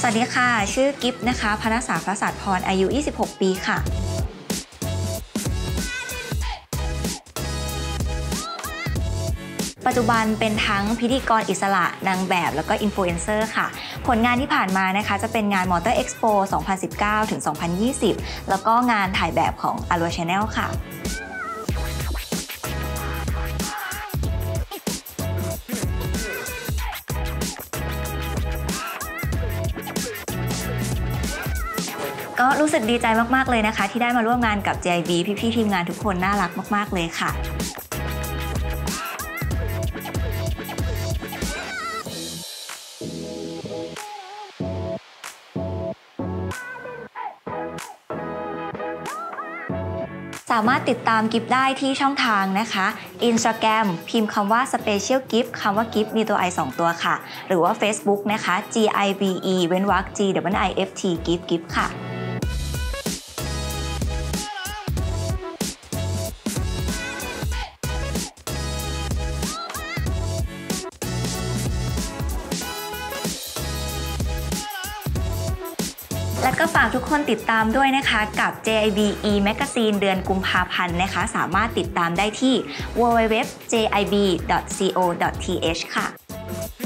สวัสดีค่ะชื่อกิฟต์นะคะพนัสสาประสาทพรอายุ26ปีค่ะปัจจุบันเป็นทั้งพิธีกรอิสระนางแบบแล้วก็อินฟลูเอนเซอร์ค่ะผลงานที่ผ่านมานะคะจะเป็นงาน Motor Expo 2019 ถึง 2020 แล้วก็งานถ่ายแบบของ Allure Channel ค่ะก็รู้สึกดีใจมากๆเลยนะคะที่ได้มาร่วมงานกับ JIB พี่ๆทีมงานทุกคนน่ารักมากๆเลยค่ะสามารถติดตามกิฟต์ได้ที่ช่องทางนะคะ Instagram พิมพ์คำว่า Special Gift คำว่า Gift มีตัว i 2 ตัวค่ะหรือว่า Facebook นะคะ GIBE เว้นวรรค GIIFT Gift ค่ะและก็ฝากทุกคนติดตามด้วยนะคะกับ JIBE Magazine เดือนกุมภาพันธ์นะคะสามารถติดตามได้ที่ www.jib.co.th ค่ะ